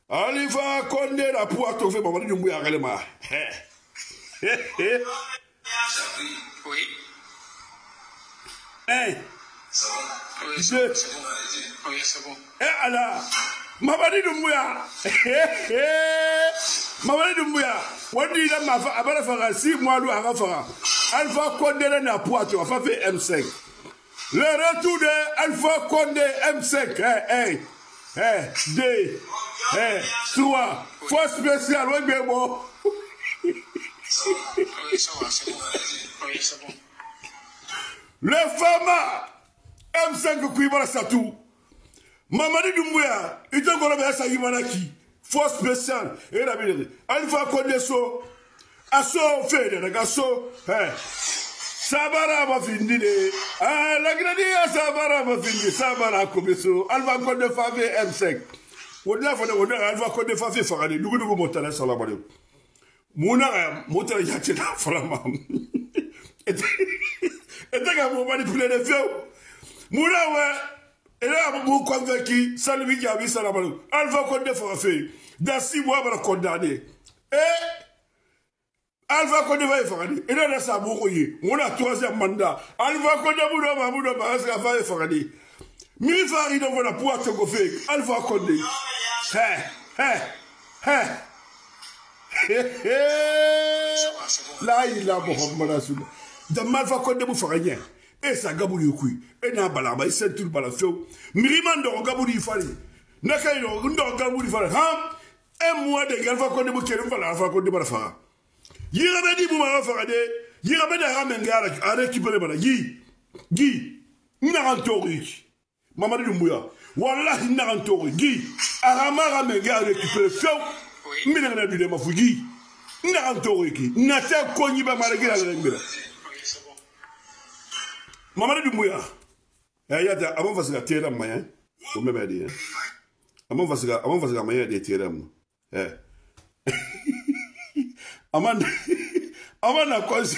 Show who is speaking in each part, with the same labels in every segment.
Speaker 1: Alpha Condé la poitou fait Mamadi Doumbouya Galema.
Speaker 2: Oui.
Speaker 1: Hein?
Speaker 2: Oui, c'est bon. Oui, c'est bon.
Speaker 1: Eh Allah, Mamadi Doumbouya. Mamadi Doumbouya. Wadi la mafa abara fara 6 mois lu ara fara. Alpha Condé la poitou a fait M5. Le retour de Alpha Condé M5. 2, 3. Force spéciale, oui, mais bon.
Speaker 2: Oui, ça va, c'est bon. Oui, c'est bon.
Speaker 1: Le Fama M5 Kouibara Satou. Mamadi Doumbouya, il te connaît bien ça, Yimanaki. Force spéciale. Et la ville. Alpha Condé so. Asso fait de Gasso. Sabara va finir. Ah, la grenadier Sabara va finir. Sabara Kobeso. Alpha Condé Favé M5. On a fait Alpha Condé Favé Faradi. Nous devons monter la salle. Mouna, monter Yatina Frama. Et t'as qu'à manipuler les feux. Mouna, ouais. Et là, vous convaincu, Salvi qui a vu ça là-bas. Alpha Condé Favé. Dans 6 mois, on va condamner. Alpha Condé va y faire. Et là, ça a bouillé. On a 3e mandat. Alpha Condé va y faire. Milifari dans la poids de Gofé. Alpha Condé. Là, il a Mohamed. Dans Alpha Condé, vous ferez rien. Et ça gabouli au cou. Et n'a pas la main, c'est tout le balafio. Miriman de Gabouli Fali. Nakaïno, Gundo Gabouli Fali. Un mois de Alpha Condé Boukérim, Alpha Condé Balafara. Yirabedi Boumara Farade, Yirabedi Ramengara a récupéré Bala. Guy, Narantori, Mamadi Doumbouya, Wallah Narantori, Guy, Aramara Menga a récupéré Fio, Minana du Demafougi, Narantori, Nata Konyiba Maragila Lengela. Mamadi Doumbouya, Ayata, avant de faire Tieram Maya, au même dire. Avant de faire Maya de Tieram. Amanda Kosi.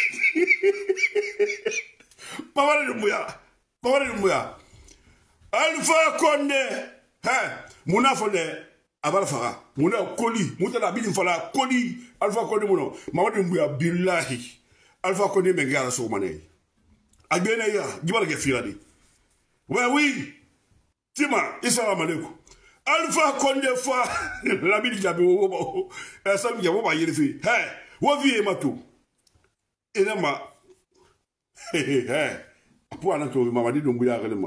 Speaker 1: Mamadi Doumbouya. Alpha Condé. Mouna Fondé. Abala Fara. Mouna Koli. Mouta la bini fala Koli. Alpha Condé Mouna. Mamadi Doumbouya billahi. Alpha Condé Mengara Soumane. Agbena ya. Gibala Gefiradi. Oui. Tima. Assalamu alaikum. Alpha Condé fa la bini jabe wo ça me yabo ba yelefi wo vie mato enama pour ana to Mamadi Doumbouya galema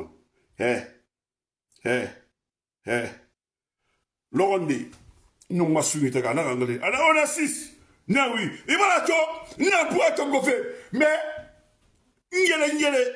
Speaker 1: Loronde non masuni ta kana ngale ana on a 6 na oui et voilà to na pour to go fait mais ngele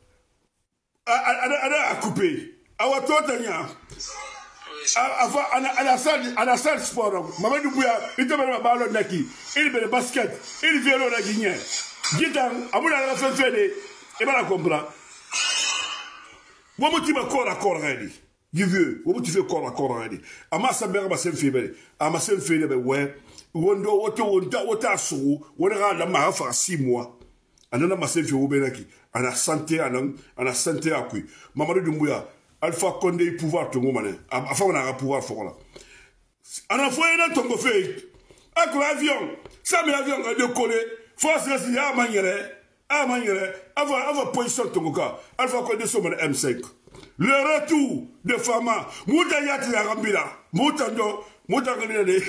Speaker 1: ana a couper awa to tanya avant à la salle sport Mamadi Doumbouya il te met le ballon naki il met le basket il vient le guignien gitan amuna la fait et ben la comprend moi tu me corps à corps ready du vieux moi tu fais corps à corps ready ama sambera ba sem fibele ama sem fibele ouais wondo wota so wona la ma fa 6 mois anana ma sem fibele naki ana santé akui Mamadi Doumbouya Alpha Condé pouvoir tout le monde. Enfin, on a un pouvoir fort là. En a fait un tongo fait. Avec l'avion. Ça, mais l'avion a décollé. Force reste à manière. Avant position tongo ka. Alpha Condé sur le M5. Le retour de Fama. Mouta yati la rambila. Mouta gane.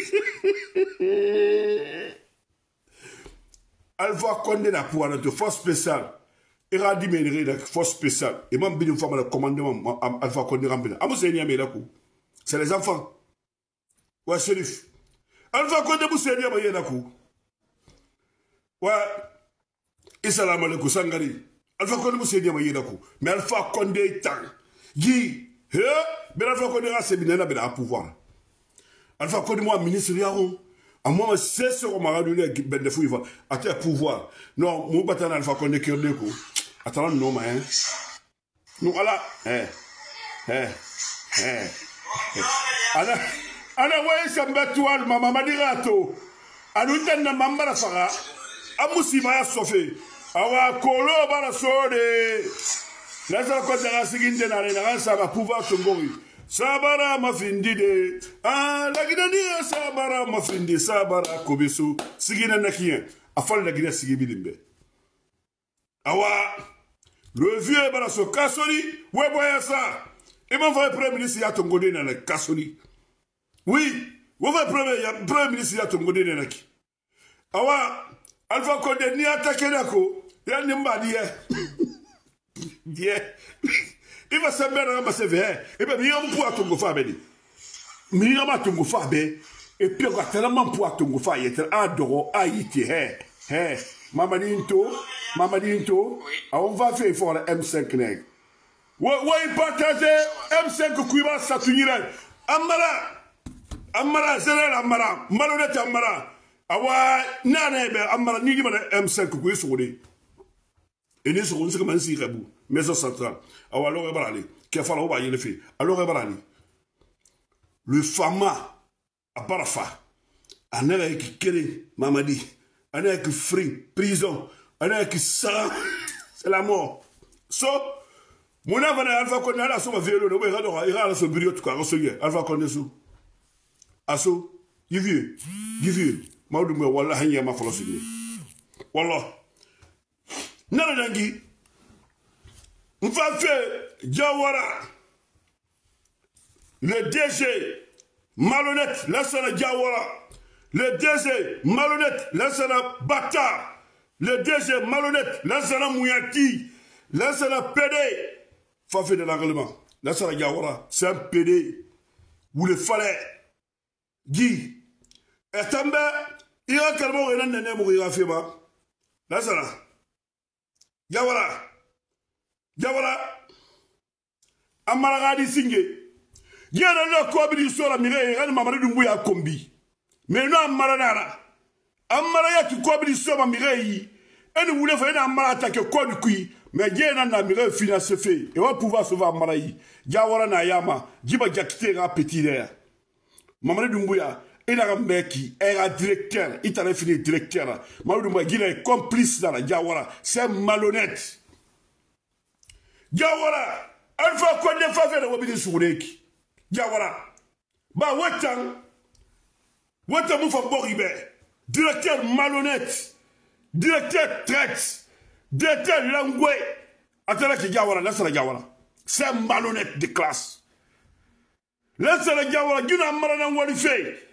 Speaker 1: Alpha Condé n'a pouvoir de force spéciale. Il a dit la force spéciale. Et même une fois le commandement Alpha Condé Rambila. C'est les enfants. Ouais, shérif. Alpha Condé Moussenia Mayenakou. Ouais. Assalamu alaikum Sangari. Alpha Condé Moussenia Mayenakou. Mais Alpha Condé est tang. Guy. Mais Alpha Condé a séminaire à pouvoir. Alpha Condé, moi, ministre Yaron. À moi, c'est ce qu'on m'a radulé Ben de Fouiva. À tes pouvoir. Non, mon bâtard Alpha Condé qui est de coup. Attends, non, mais. Nous, voilà. Ana, ouais, ça me bat toi, maman, m'a dit rato. À nous, t'en as mamma fara. À Moussima, Sofé. Awa, Kolo, Balasode. Là, ça va quoi, t'as la seconde, ça va pouvoir te mourir. sabara mafindi de la Guinée sabara mafindi sabara kobeso sigina nakien afal la Guinée sigi bilimbe awa le vieux baraso kasoli weboya ça et mon frère premier ministre ya tongode na kasoli oui mon frère premier ministre ya tongode na ki awa Alpha Condé ni attaqué nako ya nimba die il va se mettre dans ma CV et bien il y a un point Tongo Fabé il y a un Tongo Fabé et puis on a tellement point Tongo Fabé il y a un doro Haïti Mamadinto on va faire fort le M5 nèg ouais partager M5 kuiba satunira amara zéro amara malhonnête amara awa nana be amara ni di M5 kuiba sori et ni sori c'est comme si rebou maison centrale alors rebarali qui fa ba yele fi alors rebarali le fama à parafa anela qui kéré mamadi anela qui free prison anela qui ça c'est la mort so mon avana Alpha Condé ala so vélo no be gado ira so bureau tout ka so ye Alpha Condé so aso yivieux mawdu me wallahi nyama folo so ni wallah nana dangi Mfafé Diawara, le DG malhonnête, laissez-le Diawara, le DG malhonnête, laissez-le Bata, le DG malhonnête, laissez-le Mouyati, laissez-le PD, Fafé de l'enrèglement, laissez-le Diawara, c'est un PD, vous le fallait, Guy, et Tambe, il y a calmement un nene mourir fait ma, laissez-le, Diawara. Jawara amaragadi singe yena no ko bi so la mire ran mamari dumbu ya kombi mais no amara nara amara ya ki ko bi so ma mire yi eni wule fa ena amara attaque ko du kui mais yena na mire finance fait et va pouvoir sauver amara yi Jawara na yama jiba jakite ga petit der mamari dumbu ya ina ga meki era directeur itale fini directeur mamari dumbu ya est complice dans la Jawara c'est malhonnête Jawara Alpha Condé Fafé de wabidi soureki Jawara ba watan moufa boribe directeur malhonnête directeur traite directeur langoué atala ki Jawara laissez Jawara c'est malhonnête de classe laissez Jawara gina marana wali fait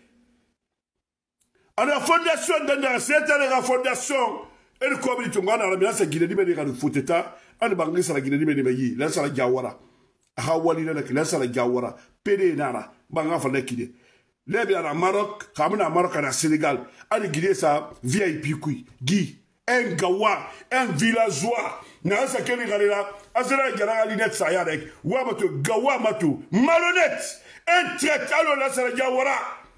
Speaker 1: à la fondation d'Andara c'est la fondation et le comité ngana la bien c'est Guinée di ka fouteta ani bangi sala Guinée di yi la sala Jawara ha wali la sala Jawara PD nara banga fa nekide le bi na Maroc kamna Maroc na Sénégal ani Guinée sa VIP kui Guy un gawa un villageois na sa kemi galela azera gara linette sa ya rek wa mato gawa mato malhonnête un traite alors la sala Jawara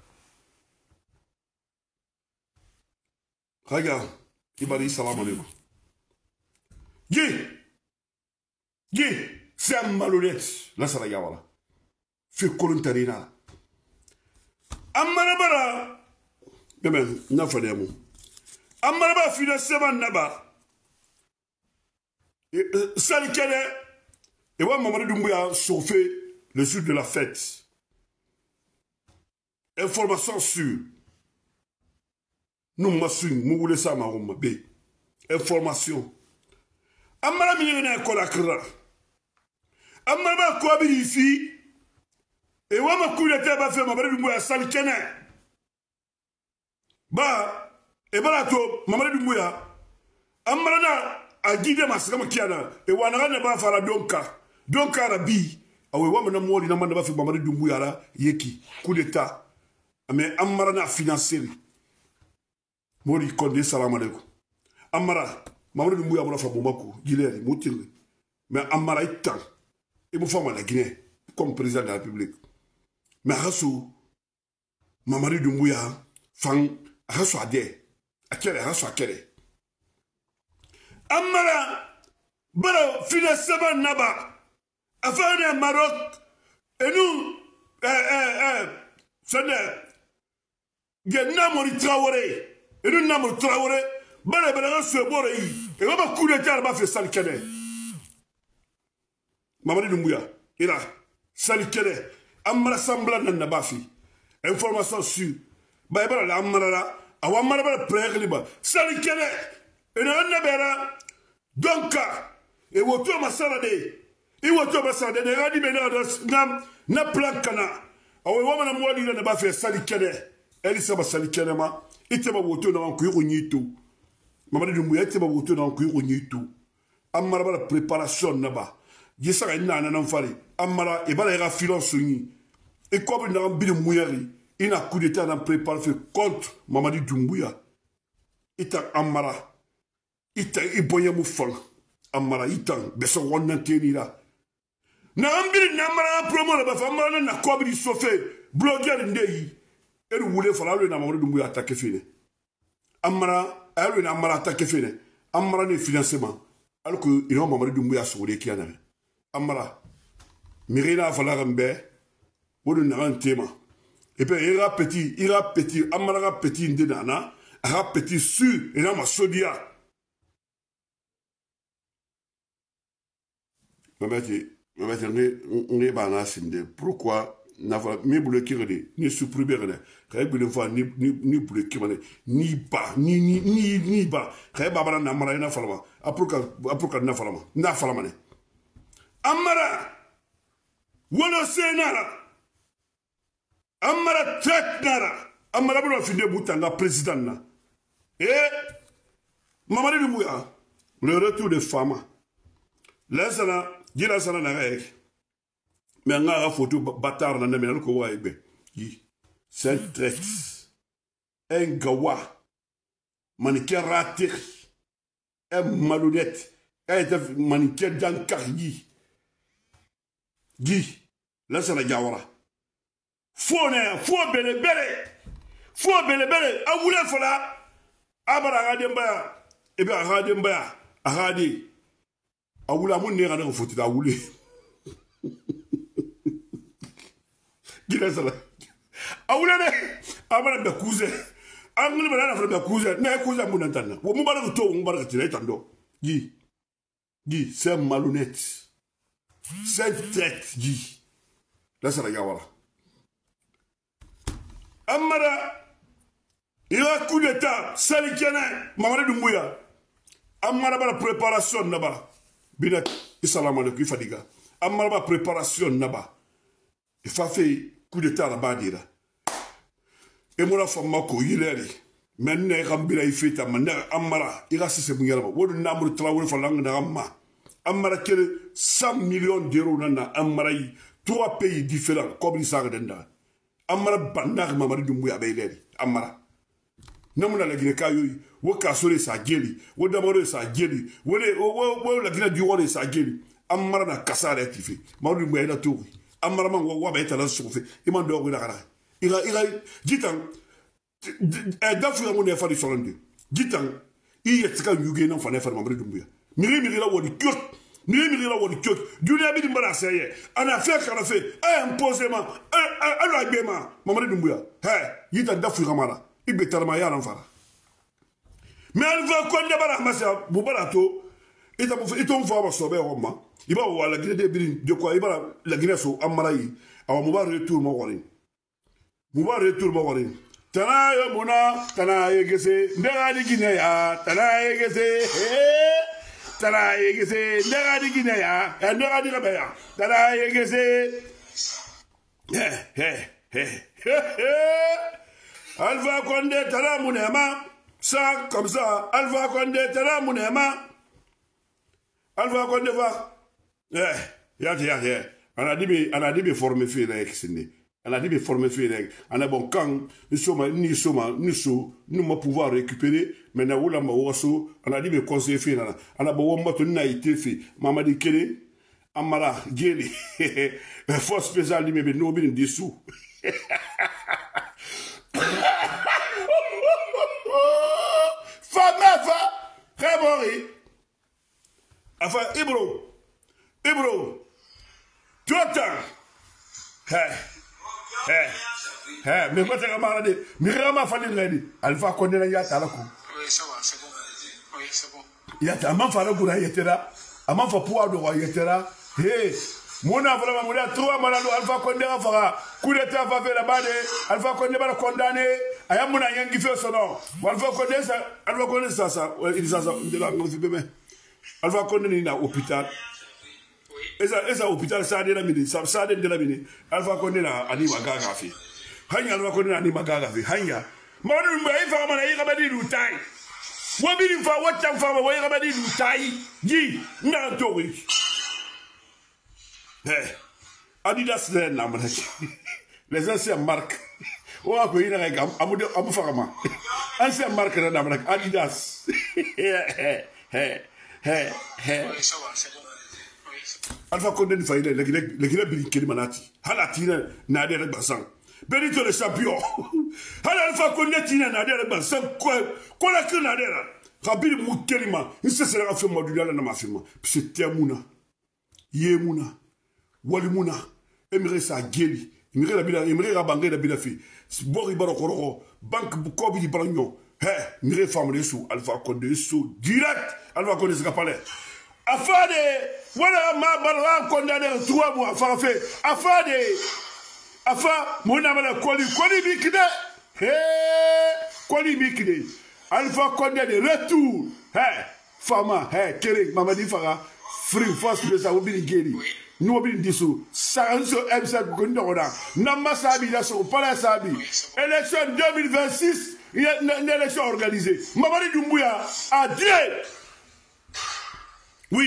Speaker 1: regarde Ibari salam alaikum Guy, c'est un malhonnête. Là, ça va y avoir. Fait colontarina. Amarabara. Mais n'a pas de mot. Amaraba financement naba. Salikele. Et moi, Mamadou Doumbouya chauffé le jour de la fête. Information sûre. Nous m'assume, nous voulons ça, ma B. Information. Amara miyena kolakra amara ko bi ici et wa ma kulete ba fe Mamadou Doumbouya sal kene ba e bala to Mamadou Doumbouya amara na agide masaka kiana e wa na ba fara donka rabi awe wa na moli na manda ba fe Mamadou Doumbouya la yeki coup d'état mais amara na financer mori Condé salam alaikum amara Mamadou Doumbouya m'a fait Bamako, Guilherme, Moutil. Mais Amara est temps. Il me fait la Guinée comme président de la République. Mais Rassou, Mamadou Doumbouya, Fang, Rassou Adé, Akere, Rassou Akere. Amara, Baro, financement Naba, affaire Maroc, et nous, c'est Namori Traoré, et nous Namori Traoré. Bala bala se bore yi e ba coup d'état ba fait sal kene Mamadou Doumbouya ira sal kene amara semblant na bafi information sur ba ibara la amara awa mara ba pregli ba sali kene ina na bera donka e woto masala de e woto masala de radi bena na plan kana awa wama na mwadi na bafi sali kene elisa ba sali kene ma ite ba woto na ko yiko nyito Mamadi Doumbouya ite ba woto na ko yiko nyito amara ba préparation na ba yisaka ina na fari amara e bala ga filon sunyi e ko bi na bi muyari ina coup d'état na préparé contre Mamadi Doumbouya ita amara ita iboye mu fang amara ita beso wonna tenira na ambiri na amara promo la ba amara na ko bi sofé blogger ndey e wule fala le na Mamadi Doumbouya attaquer fini amara ayo na amara attaquer fini amara ne financement alors que il a Mamadi Doumbouya sur les kiana amara mirina fala gambe wodu na un tema et puis il a petit amara petit ndena a petit su et là ma sodia mamati ne bana sinde pourquoi na fa me bule kirede ni supprimer ne kay bule fa ni bule kimane ni ba kay baba na amara na falama apuka na falama ne amara wala senara amara treknara amara bro finde butanga président na Mamadi Doumbouya le retour des femmes laissana dira sana na rek mais nga photo bâtard na me ko wa egbe yi c'est très un gawa maniquer raté un malhonnête un maniquer dans cargi gi laissana jawara fo bele awule fola abara gademba ebe gademba agadi awula mun ne gana foti da awule gila sala awule ne abara be kuze angli bala na be kuze ne kuze mun ntanna wo mu bala to mu bala tire tando gi c'est malhonnête c'est traite gi la sala yawara amara il y a coup d'état salikene Mamadi Doumbouya amara ba préparation naba binak assalamu alaykum fadiga amara ba préparation naba il fa fait coup d'état la badira e mona fama ko yileri menne gambira ifita manna amara ira sese bunyara wodu namru trawul fa lang na amma amara kele 100 millions d'euros nana amara 3 pays différents comme il s'arrête denda amara bandar Mamadi Doumbouya bayleri amara namuna la gine kayoyi wo kasore sa geli wo damore sa geli wo la gine duwore sa geli amara na kasara tifi Mamadi Doumbouya ina touri amara man wo ba ita la sofe iman do gina kara ira gitan dafu ya ngone fadi solande gitan i yetka yuge na fane fane Mamadi Doumbouya miri la wodi kyot dunia bi dimbara seye ana fait kana fait imposément ala bema Mamadi Doumbouya gitan dafu kamara ibe tarma ya nan fara mais elle va konde bara masa bubarato itom fa ba sobe roma iba wala gine de birin de quoi iba la gine so amara yi awa mubar retour mo warin tana yo muna tana yegese ndagadi gine ya tana yegese ndagadi gine ya ndagadi rabaya tana yegese Alpha Condé tala munema ça comme ça Alpha Condé tala munema Alpha Condé va ya ana dibi former fi rek sindi ana dibi former fi rek ana bon quand nous ma pouvoir récupérer mais na wula ma woso ana dibi conseiller fi ana bo wombato na ité fi Mamadi Kene amara geli force spéciale di mebe no bin dessous Khabori enfin Ibro Tota mais pas ta marade mirama fani ngadi Alpha Condé na yata la ko
Speaker 2: oui ça va c'est bon
Speaker 1: yata man fara gura yetera aman fa puwa do wa yetera Mona vraiment mona 3 malalo Alpha Condé afara coup d'état va faire la bade Alpha Condé va condamner aya mona yangi fait son nom Alpha Condé ça il ça de la mais Alpha Condé ni na hôpital esa hôpital ça de la mini ça de la mini Alpha Condé na ani magaga fi hanya Alpha Condé na ani magaga fi hanya monu mba ifa mana yi kabadi lutai wabiri fa wata fa wa yi kabadi lutai ji na tori Adidas les anciennes marques. On a payé avec Amoufama. Ancienne marque de Adidas. Alpha Condé ne faillit le Guinée Kilimanati. Halatine n'a des bassin. Benito le champion. Alpha Condé tina n'a des bassin. Quoi la queue n'a des là. Rabbi Moukelima. Il se sera fait modular dans ma firme. C'était Mouna. Yemuna. Walimuna emire sa geli emire la bila emire la banque la bila fi bori barokoro banque bukobi di branyo emire femme de sous Alpha Condé sous direct Alpha Condé se capale afade wala ma barra condamné 3 mois afade mona mala koli bikide koli bikide Alpha Condé de retour fama kéré mamadi fara free force de sa obili geli nous obéissons dissous. Saranso M7 Gondora. Nama Sabi, la son pas Sabi. Élection 2026, il y a une élection organisée. Mamadi Doumbouya a dit. Oui.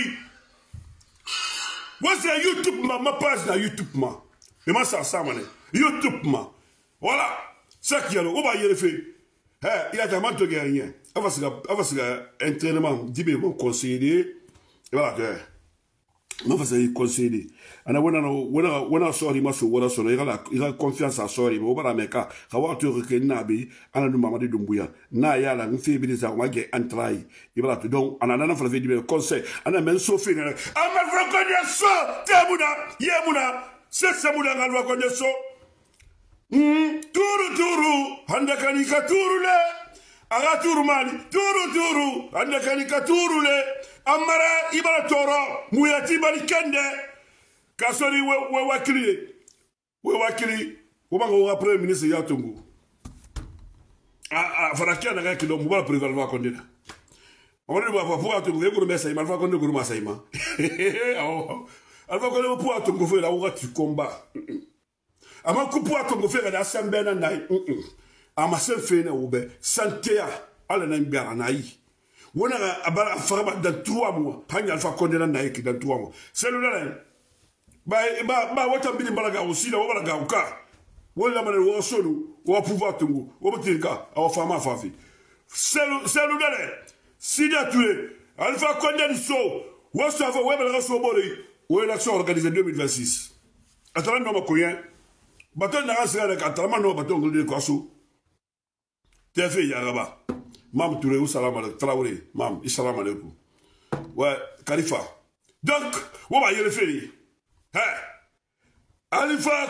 Speaker 1: Moi, c'est YouTube, ma page dans YouTube. Et moi, ça, YouTube. Voilà. Ça qui est là. On va y refaire. Il y a tellement de gagnants. Avant, c'est un entraînement. Dis-moi, mon conseiller. Voilà. Non faisait conseiller ana wona sori maso wona sono ira confiance à sori mo bara meka khawatu rekena bi ana du Mamadi Doumbouya na yala nfi bi za ma ge entrai ibala to donc ana nana fala di conseil ana men so fi na ama reconnaître so temuna yemuna c'est samuna ngal reconnaître so turu handa kanika turu le aga turu mali turu handa kanika turu le amara ibala toro muyati bali kende kasori we wakili ubango wa premier ministre ya Tongo farakia na ga kilo mubala président Alpha Condé on va pouvoir Tongo nguru mesa ima Alpha Condé nguru masaima Alpha Condé pour Tongo fait la ouati combat ama ku pour Tongo fait la assemblée na nai ama se fait na ube santea ala na mbara nai wona abara faraba dans 3 mois hanya Alpha Condé na nai ki dans 3 mois c'est le là ba wata mbili balaga aussi la wala gauka wala mane wo sonu wo pouvoir Tongo wo botinka awa fama fafi c'est le là sida tué Alpha Condé so wo sava wo balaga so boli wo élection organisée 2026 atala no makoyen baton na rasira ka atala no baton ngol ko so tefe yaraba mam Touré ou salam alaikum Traoré mam salam alaikum ouais Khalifa donc wo ba yele feri Alpha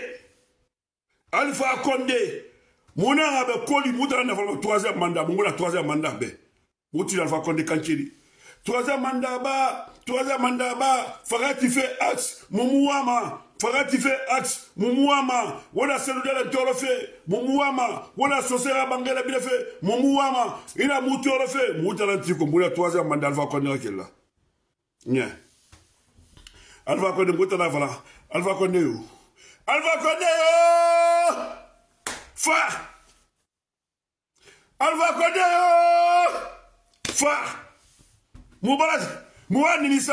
Speaker 1: Condé mona abe koli mudra na fala 3e mandat mona 3e mandat be muti Alpha Condé kanchiri 3e mandat ba fagati fait axe mumuama fagati fait axe mumuama wala seludela torofe mumuama wala sosera bangela bi fait mumuama ina muti orofe mudra ntiko mona 3e mandat Alpha Condé akela nya Alpha Condé mutana fala Alpha Condé fa Alpha Condé fa mubarak muani nisa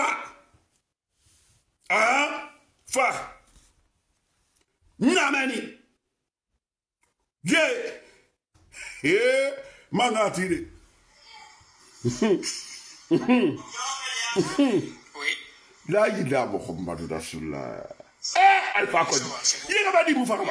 Speaker 1: fa namani manga tire la ilaha Muhammadu Rasulullah Alpha Condé yega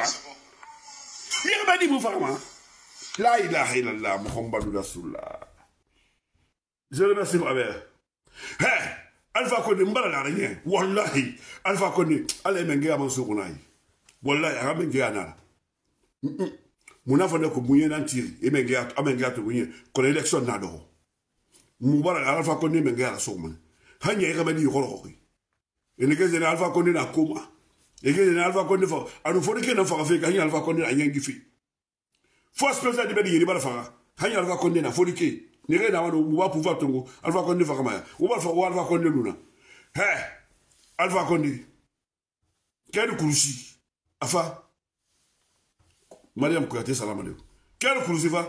Speaker 1: badi mu farama la ilaha illallah Muhammadu Rasulullah je remercie Robert Alpha Condé mbala la rien wallahi Alpha Condé ala menge ya manso kunai wallahi aga menge ya na muna fane ko munye nan tiri menge ya to munye ko election na do mu bala Alpha Condé menge ya so mun hanya yega badi ko ko et les gars Alpha Condé na coma les gars Alpha Condé fa anu fo ke na fa fe ka Alpha Condé na yangi fi force président de be yiri bala fa hanya Alpha Condé na fo ke ni re na wa pouvoir tongo Alpha Condé fa kama ou ba fa Alpha Condé luna Alpha Condé quel kurusi afa Mariam Kouyaté salam alaikum quel kurusi fa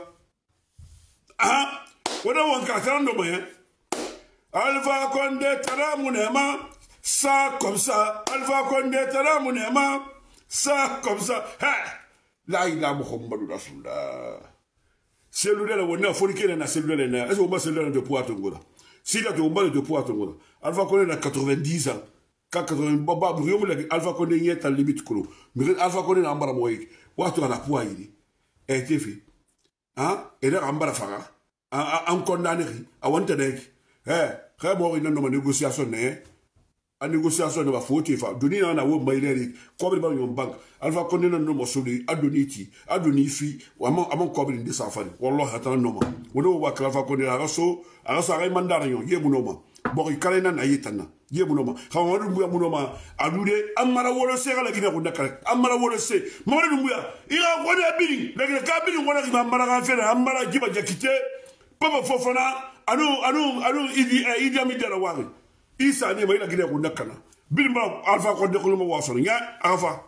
Speaker 1: wona won ka tando moyen Alpha Condé taramunema ça comme ça Alpha Condé taramunema ça comme ça la ilaha Muhammadu rasulullah cellule wona forikene na cellule na est-ce que cellule de poids tongola si la tombe de poids tongola Alpha Condé na 90 ans 80 baba burium Alpha Condé y est à limite kolo mais Alpha Condé na ambara moyi watu ana poids il est fait et là ambara faga en condamné a wonte nek mo ina no négociation ne a négociation ne va fauti fa doni na wo maileri ko be ba yon bank Alpha Condé no mo soli adoni fi amon ko be de safari wallahi atan no ma wono wa Alpha Condé araso ay mandar yon ye munoma bo ikalena na yitana ye munoma xawadu mbuya munoma adude amara wolo se gala gina ko dakar amara wolo se mamadu mbuya ira ko de bini le ka bini wona ki amara ga fere amara jiba jakite papa fofana anu idi ami dara wari isa ni mai la gine ko nakana bilma Alpha Condé ko mo wasono nya Alpha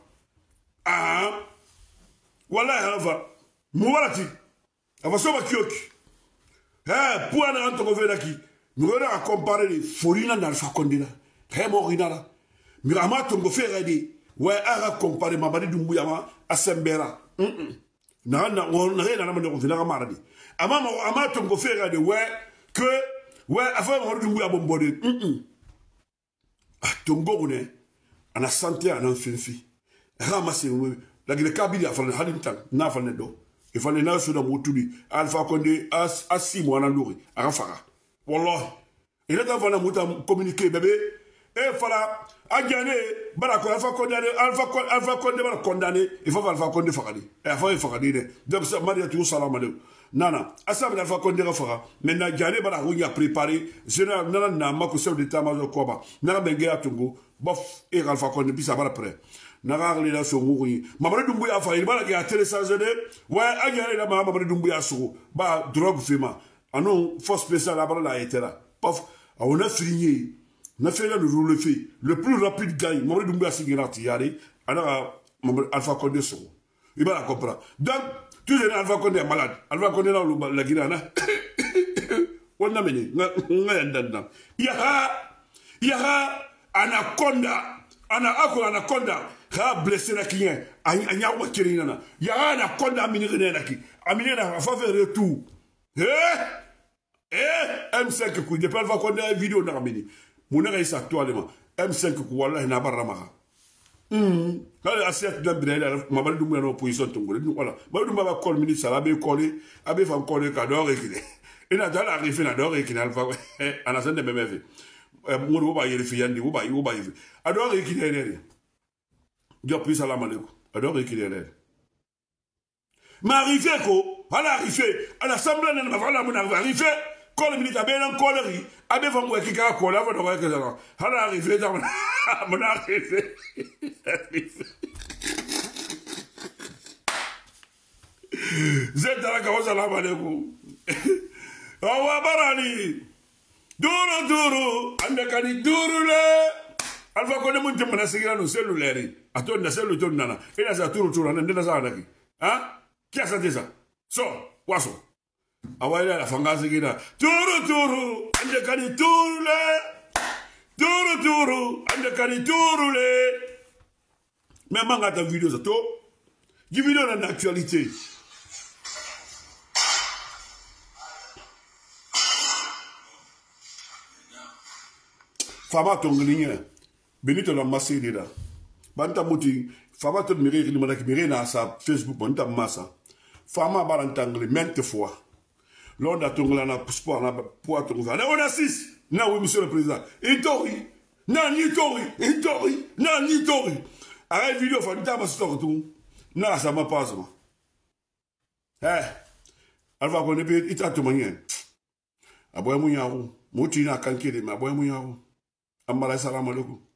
Speaker 1: wallahi Alpha mu warati ava soba kioki pour ana anto ko vedaki mi gona comparer les forina na Alpha Condé la mo rinara mi ama to go fere di wa ara comparer mabadi dumbuya ma asembera na on rien na mo ko maradi ama to go fere di que avant on dumbuya bombode tongo ne ana santé ana finfi ramase la gine kabili afalne halintan na falne do e falne na so da motubi Alpha Condé asi mo ana lori ara fara wallahi il est avant muta communiquer bébé et fala agane barako Alpha Condé bara condamné il faut Alpha Condé fakadi et faut fakadi de donc ça maria tout salam alaikum nana asab Alpha Condé fara maintenant gane bara ko ya préparé général nana na mako chef d'état major koba nana bengue atungo bof et Alpha Condé bi ça bara prêt nana la so ngui Mamadou Doumbouya fa il bara ya télécharger ouais agane la Mamadou Doumbouya so ba drogue fima anon force spéciale la bara la était là pof on a fini na fait le plus rapide gagne Mamadou Doumbouya sigirati yari alors Alpha Condé so il va la comprendre donc tout le Alpha Condé est malade Alpha Condé la Guinana on a mené yaha anaconda anaconda ha blessé la client anya wakirina yaha anaconda aminena fa faire retour M5 ku depuis Alpha Condé vidéo na ramini munera isa toilema M5 ku wallahi na barama kale assiette de Brel Mamadou Doumbouya no position tongole voilà Mamadou Doumbouya ba call ministre abe collé abe fam collé ka do rekile ina dala arrivé na do rekile Alpha ana sende memefe mo do ba yeri fi yandi wo ba yifi ado rekile ne Dieu puis salam alaikum ado rekile ne ma arrivé ko ala arrivé à l'assemblée na voilà mon arrivé quand le ministre a bien en colère, a bien fait qui a collé avant de voir que ça a arrivé dans mon arrivé. Zed dans la carrosse à la maléco. Awa barani. Duro, andakani durule. Alpha Condé mon tempo na sigira no cellulaire. Aton na cellulaire ton nana. Et là ça tour na ndena ça ndaki. Hein? Qui a ça déjà? So, waso. Awaila la fangazi gina turu andekani turule turu andekani turule mais manga ta vidéo ça to di vidéo dans l'actualité fama tonglinya benito la masiri da banta muti fama to mire ni manaki mire na sa Facebook banta massa fama barantangle maintes fois. L'on a tourné dans le sport, on a 6. Non, oui, monsieur le président. Itori. Non, Nitori. Arrête vidéo, faut dire, c'est tout. Non, ça m'a pas, moi. Alpha Condé, il t'a tout manié. Aboye Mouyaou. Moutina Kankiri, mais Aboye Mouyaou. Amara salam alaikum.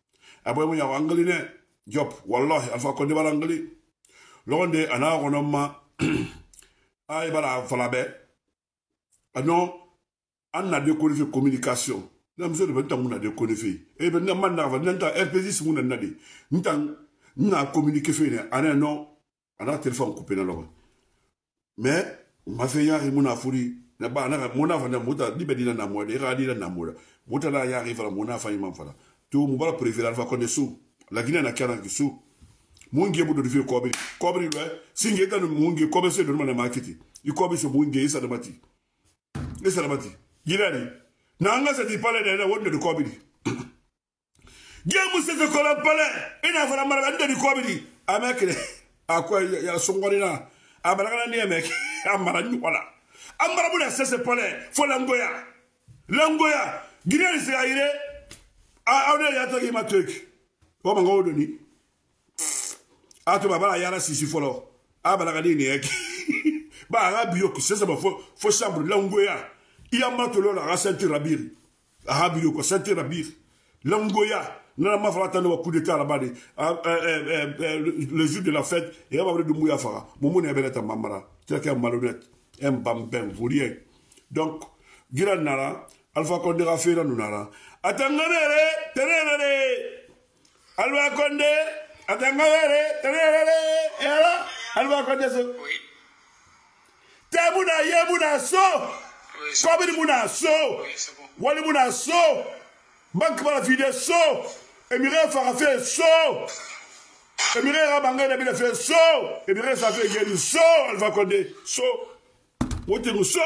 Speaker 1: Après, il y a Angli, Job, Wallah, Alpha Condé Barangli. L'onde, Anna, Ronoma, Aïbara, Falabe. Non, on a des communication. Nous avons des communications. Et bien, nous avons des RPZ, nous avons communiqué. Non, on a téléphone coupé. Mais, ma fille, mon affaire, mon affaire, libédina namour, irradina namour. Moutala y arrive à mon affaire, mon fala. Tout mon bala préféré, alpha qu'on est sous. La Guinée n'a qu'un sous. Mon gué de vieux Kobe. Kobe, singe dans le monde, Kobe se demande à marketing. Il Kobe sur mon gué, ça de mati. Et ça de mati. Gilani. Nanga se dit pas la wonder de Kobe. Diamou se colle palais. Et n'a pas la malade de Kobe. À mec, à quoi il y a son gorilla. À Barana mec. À Maranu, voilà. À Marabula, c'est palais. Faut l'angoya. L'angoya. Guinée, c'est aéré. Ah, on est à toi, ma truc. Comment on dit? Ah, tu vas pas y aller si tu follow. Ah, bah, la gardine, bah, la bio, c'est ça, faut chambre, l'angoya. Il y a maintenant la race rabir. Ah, bio, quoi, c'est rabir. L'angoya. N'a pas fallu attendre un coup d'état là-bas. Le jour de la fête, il y a pas de mouilla fara. Mon est belle à mamara. Tu as qu'un malhonnête. Un bambin, vous rien. Donc, Giran Nara, Alpha Condé Rafera Nunara. Atangare, Terere. Alpha Condé, Atangare, Terere. Et alors, Alpha Condé, oui. Temuna, Yemuna, so. Comme Muna, so. Wali Muna, so. Banque par la fille de so. Émiré Farafé, so. Émiré Rabanga, il a fait so. Émiré Safé, il a dit so. Alpha Condé, so. Où est-ce so?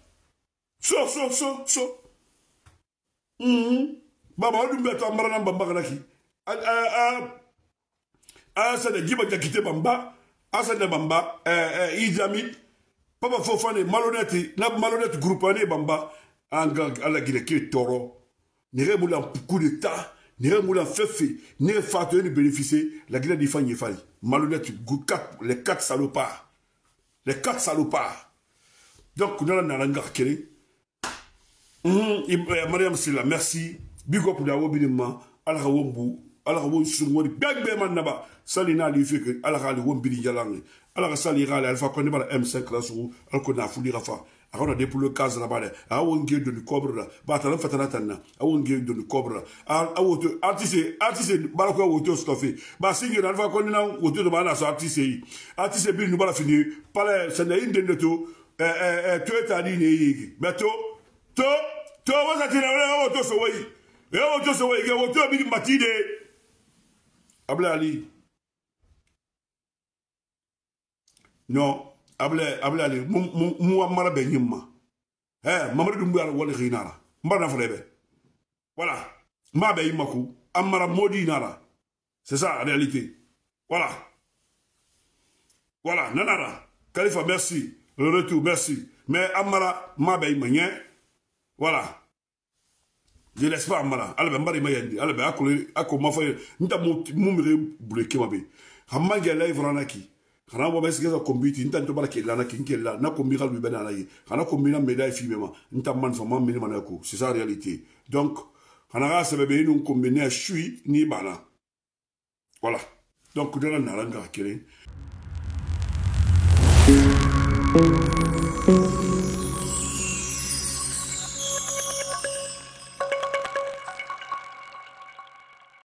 Speaker 1: So. Baba, on lui met un marana bamba qui. Ça ne dit pas qu'il quitte bamba. Ça ne bamba. Idami. Papa Fofane, malhonnête groupané bamba. En la Guinée qui est toro. N'irez moulin coup d'état. N'irez moulin fefe. N'irez fatoué de bénéficier. La Guinée d'Ifan Yefali. Malhonnête, les 4 salopards. Les 4 salopards. Donc, nous avons un garçon. Mariam Silla, merci. Big up pour l'avoir bien. Alawombu, Alawon Sumori, Bagbe Manaba, Salina, l'Ifik, Alawombi Yalang, Alasalira, Alpha Condeba, M5 Rasou, Alcona Fulirafa. On a des pour le cas là-bas. À un gué de cobra, Batalan Fatanatana, à un gué de cobra, à artiste, Barako auto stoffé. Bassing Alpha Condina, auto de Manas, artiste Bill Nubala fini, Palais, Sanaïn de Neto. Tu es à l'île, mais tu vas à tirer auto saway. Et auto saway, et auto à une matinée. Abla Ali. Non, Abla Ali, Mouamara Benyima. Mamadou Mbouar Wal Rinara. Mbana Frebe. Voilà. Mabe Imaku, Amara Modi Nara. C'est ça la réalité. Voilà. Voilà, Nanara. Khalifa, merci. Le retour, merci. Mais Amara, Mabe Imanien. Voilà. Je laisse pas Amara. Albe Mbari Mayandi. Albe Ako Mafaye. Nta Moumire Bouleke Mabe. Hamanga Live Ranaki. Kana mo besi keza kombiti nta nto bala kelana kinkela na kombira lui bena laye kana kombina médaille filmement nta man fama mini manako c'est ça la réalité donc kana ga sebebe nous combiner chui ni bana voilà donc dans la nalanga kele